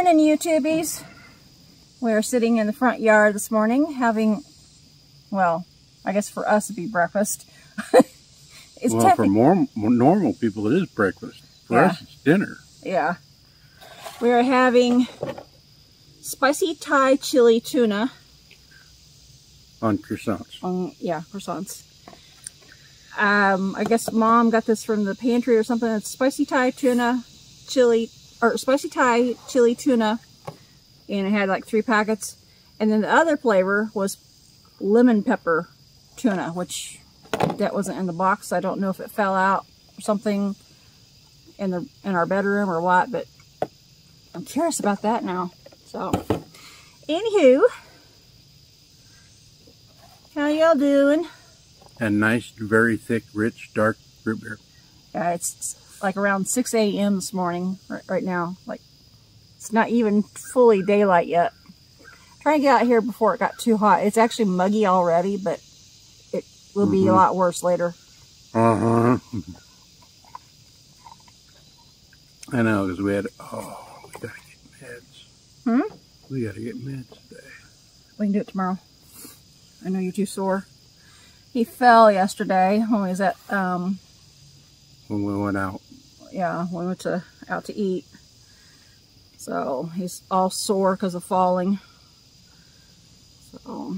Morning, YouTubies. We're sitting in the front yard this morning having, well, I guess for us it'd be breakfast. Well, for more normal people it is breakfast. For us it's dinner. Yeah. We are having spicy Thai chili tuna. On croissants. Yeah, croissants. I guess Mom got this from the pantry or something. It's spicy Thai tuna chili, or spicy Thai chili tuna, and it had like 3 packets. And then the other flavor was lemon pepper tuna, which that wasn't in the box. I don't know if it fell out or something in our bedroom or what, but I'm curious about that now. So, anywho, how y'all doing? And nice, very thick, rich, dark root beer. Yeah, it's like around 6 a.m. this morning right now. Like, it's not even fully daylight yet. Trying to get out here before it got too hot. It's actually muggy already, but it will be a lot worse later. I know, because we gotta get meds. We gotta get meds today. We can do it tomorrow. I know you're too sore. He fell yesterday when we was at, when we went out. Yeah, we went out to eat. So, he's all sore because of falling. So.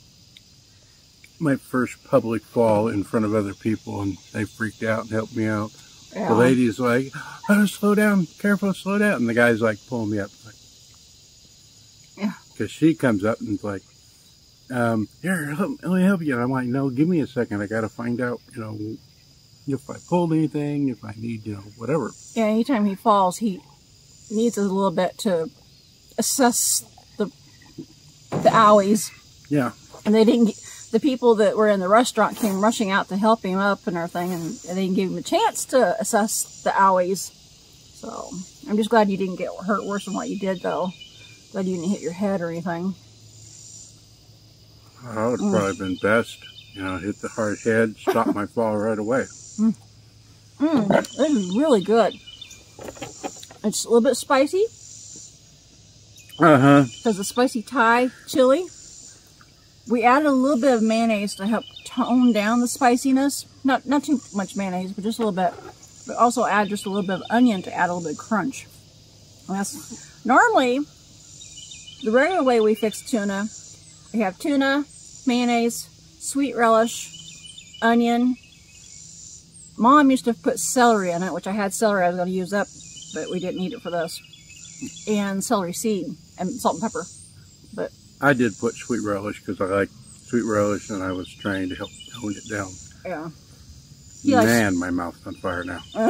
My first public fall in front of other people, and they freaked out and helped me out. Yeah. The lady's like, "Oh, slow down, careful, slow down." And the guy's like pulling me up. Like, yeah. Because she comes up and is like, "Here, let me help you." And I'm like, "No, give me a second. I got to find out, if I pulled anything, if I need, whatever." Yeah, anytime he falls, he needs a little bit to assess the owies. Yeah. And they didn't get, the people that were in the restaurant came rushing out to help him up and everything, and they didn't give him a chance to assess the owies. So, I'm just glad you didn't get hurt worse than what you did, though. Glad you didn't hit your head or anything. That would probably been best. Hit the hard head, stop my fall right away. This is really good. It's a little bit spicy. Because the spicy Thai chili. We added a little bit of mayonnaise to help tone down the spiciness. Not too much mayonnaise, but just a little bit. But also add just a little bit of onion to add a little bit of crunch. And that's normally the regular way we fix tuna. We have tuna, mayonnaise, sweet relish, onion. Mom used to put celery in it, which I had celery I was going to use up, but we didn't need it for this. And celery seed and salt and pepper. But I did put sweet relish because I like sweet relish, and I was trying to help tone it down. Yeah. Man, my mouth's on fire now. I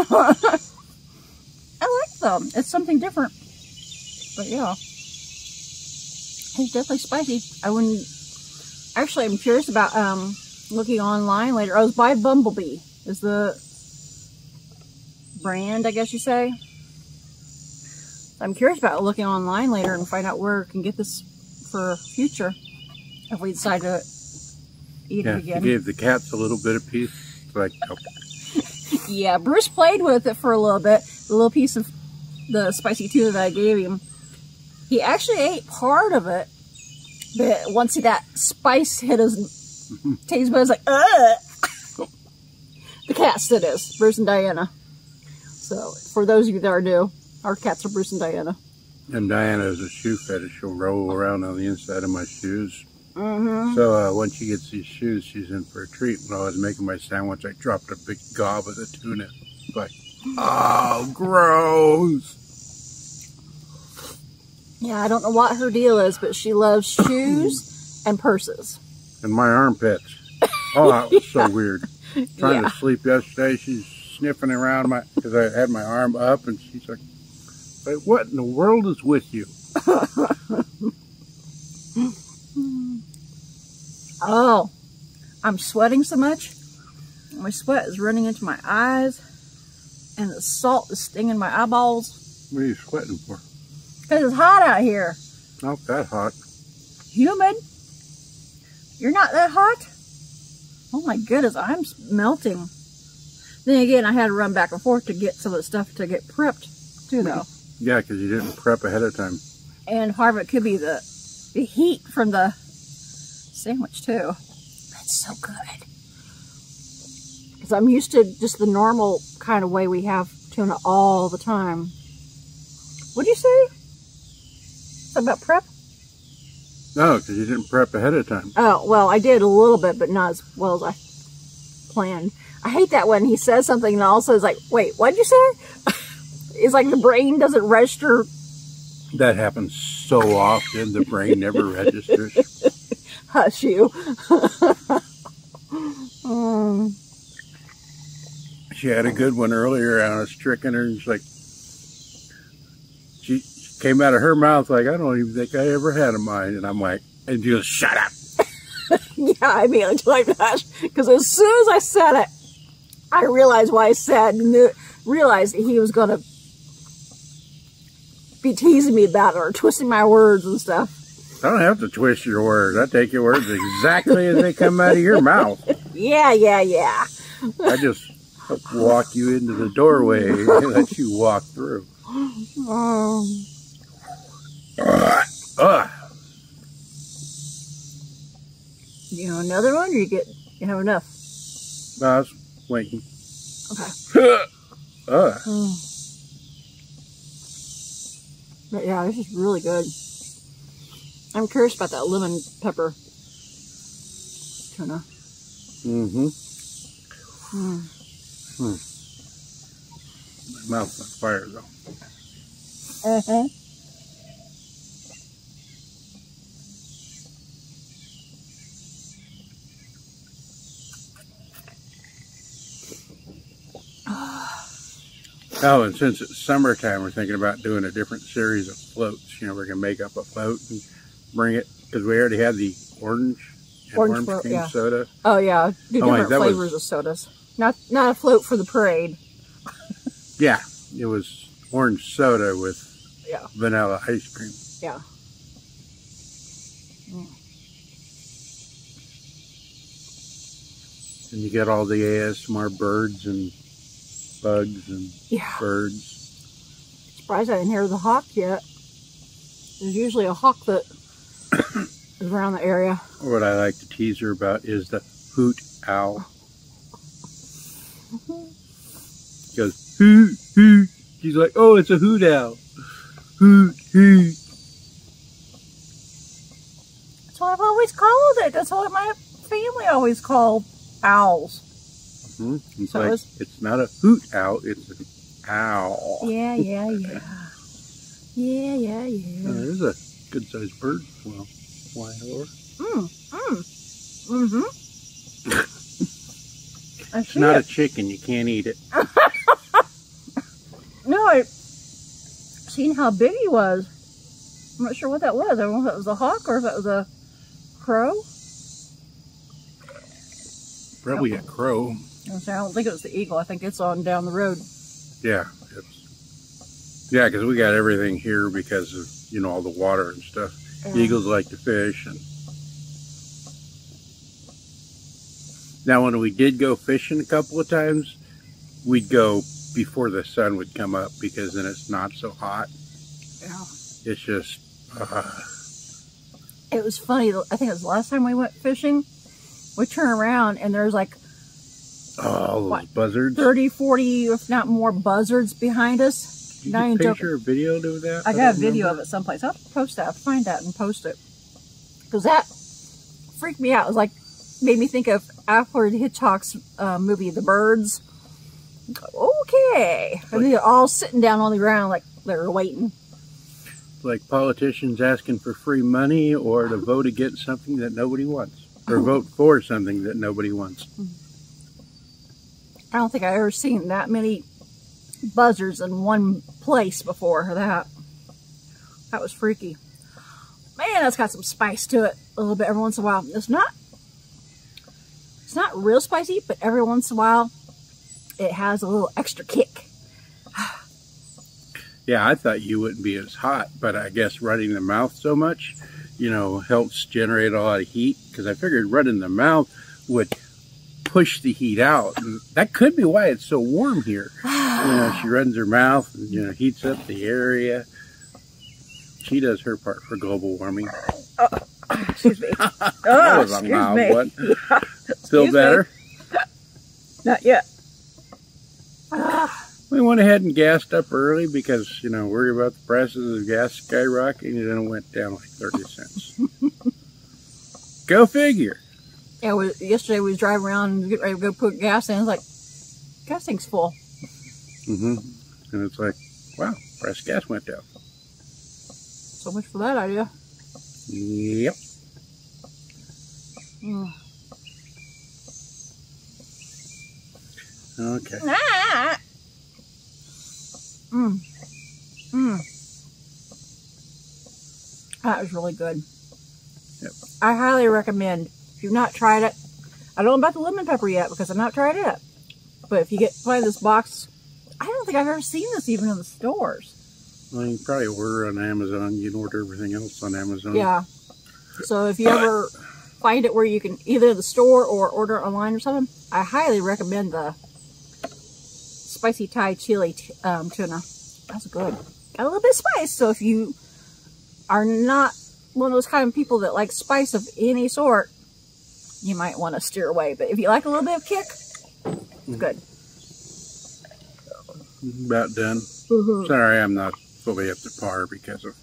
like them. It's something different. But yeah. It's definitely spicy. I wouldn't... Actually, I'm curious about looking online later. I was by Bumblebee. Is the brand, I guess you say. I'm curious about looking online later and find out where we can get this for future if we decide to eat it again. You gave the cats a little bit of piece. It's like, oh. Yeah, Bruce played with it for a little bit. The little piece of the spicy tuna that I gave him. He actually ate part of it, but once that spice hit his taste buds, like, ugh! The cats, that is, Bruce and Diana. So, for those of you that are new, our cats are Bruce and Diana. And Diana has a shoe fetish. She'll roll around on the inside of my shoes. So when she gets these shoes, she's in for a treat. When I was making my sandwich, I dropped a big gob of the tuna. It's like, oh, gross. Yeah, I don't know what her deal is, but she loves shoes and purses. And my armpits. Oh, that was so weird. Trying to sleep yesterday, she's sniffing around because I had my arm up, and she's like, "Wait, what in the world is with you?" Oh, I'm sweating so much. My sweat is running into my eyes, and the salt is stinging my eyeballs. What are you sweating for? Because it's hot out here. Not that hot. Humid? You're not that hot? Oh my goodness, I'm melting. Then again, I had to run back and forth to get some of the stuff to get prepped too, though. Yeah, because you didn't prep ahead of time. And part of it could be the heat from the sandwich too. That's so good. Because I'm used to just the normal kind of way we have tuna all the time. What do you say? Something about prep? No, because you didn't prep ahead of time. Oh, well, I did a little bit, but not as well as I planned. I hate that when he says something and also is like, wait, what'd you say? It's like the brain doesn't register. That happens so often, the brain never registers. Hush you. She had a good one earlier, and I was tricking her, and she's like, she came out of her mouth like, I don't even think I ever had a mind. And I'm like, and she goes, shut up. Yeah, I mean, I told him hush, because as soon as I said it, I realized why I said, realized that he was going to be teasing me about it or twisting my words and stuff. I don't have to twist your words. I take your words exactly as they come out of your mouth. Yeah. I just walk you into the doorway and let you walk through. You know another one, or you have enough? No, I was waiting. Okay. But yeah, this is really good. I'm curious about that lemon pepper tuna. My mouth's on fire though. Oh, and since it's summertime, we're thinking about doing a different series of floats. You know, we're going to make up a float and bring it, because we already had the orange float, cream yeah. soda. Oh yeah, do different that flavors of sodas. Not a float for the parade. Yeah, it was orange soda with Yeah. vanilla ice cream. Yeah. And you get all the ASMR birds and bugs and birds. Surprised I didn't hear the hawk yet. There's usually a hawk that is around the area. What I like to tease her about is the hoot owl. He goes, hoot, hoot. She's like, oh, it's a hoot owl. Hoot, hoot. That's what I've always called it. That's what my family always called owls. It's So like, it's not a hoot owl, it's an owl. Yeah. Oh, there's a good-sized bird flying over. It's not a chicken, you can't eat it. No, I seen how big he was. I'm not sure what that was. I don't know if it was a hawk or if it was a crow. Probably a crow. I don't think it was the eagle. I think it's on down the road. Yeah, yeah, because we got everything here because of, you know, all the water and stuff. Eagles like to fish. And now, when we did go fishing a couple of times, we'd go before the sun would come up, because then it's not so hot. Yeah. It's just... It was funny. I think it was the last time we went fishing. We turn around and there's like... Oh, those buzzards? 30, 40, if not more buzzards behind us. Did you get a picture or video of that? I got a video of it someplace. I'll post that. I'll find that and post it. Because that freaked me out. It was like, made me think of Alfred Hitchcock's movie, The Birds. Okay. And they're all sitting down on the ground like they were waiting. Like politicians asking for free money or to vote against something that nobody wants. Or vote for something that nobody wants. I don't think I've ever seen that many buzzards in one place before. That was freaky. Man, that's got some spice to it a little bit every once in a while. It's not real spicy, but every once in a while it has a little extra kick. Yeah, I thought you wouldn't be as hot, but I guess running the mouth so much, you know, helps generate a lot of heat, because I figured running the mouth would push the heat out. And that could be why it's so warm here. She runs her mouth and, heats up the area. She does her part for global warming. Excuse me. That was a mild one. Yeah. Still better? Not yet. We went ahead and gassed up early because, worried about the prices of gas skyrocketing, and then it went down like 30 cents. Go figure. Yeah, yesterday we was driving around and getting ready to go put gas in. I was like, gas tank's full. And it's like, wow, price of gas went down. So much for that idea. Yep. Okay. That was really good. Yep. I highly recommend, if you've not tried it, I don't know about the lemon pepper yet because I've not tried it yet. But if you buy this box, I don't think I've ever seen this even in the stores. Well, you can probably order on Amazon. You can order everything else on Amazon. Yeah. So if you ever find it where you can either the store or order online or something, I highly recommend the spicy Thai chili tuna. That's good. Got a little bit of spice, so if you are not one of those kind of people that like spice of any sort, you might want to steer away. But if you like a little bit of kick, it's good. About done. Sorry, I'm not fully up to par because of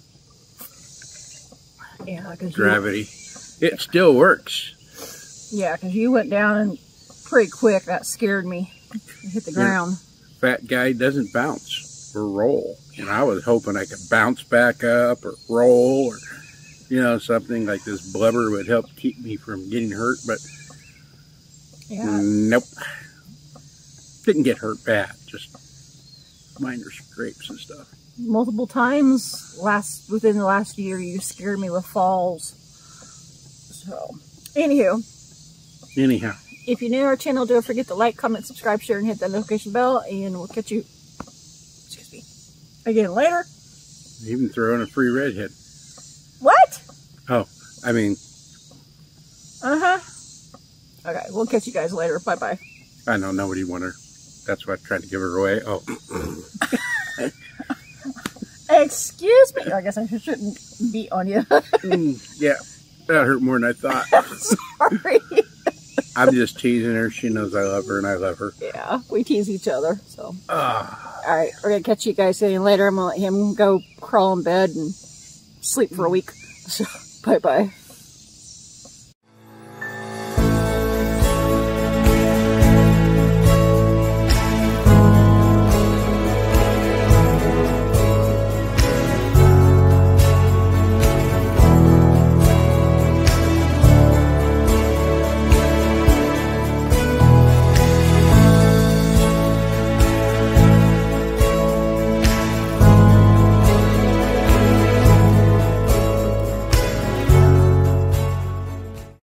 gravity. It still works. Yeah, because you went down and pretty quick. That scared me. It hit the ground. Fat guy doesn't bounce or roll. And I was hoping I could bounce back up or roll or, something like this blubber would help keep me from getting hurt. But nope. Didn't get hurt bad. Just minor scrapes and stuff. Multiple times within the last year, you scared me with falls. So, anyhow, if you're new to our channel, don't forget to like, comment, subscribe, share, and hit that notification bell, and we'll catch you, again later. Even throw in a free redhead. What? Oh, I mean. Okay, we'll catch you guys later. Bye-bye. I know, nobody want her. That's why I tried to give her away. Oh. Excuse me. I guess I shouldn't beat on you. Yeah, that hurt more than I thought. Sorry. I'm just teasing her. She knows I love her and I love her. Yeah, we tease each other. So. Alright, we're going to catch you guys later. I'm going to let him go crawl in bed and sleep for a week. So, bye-bye.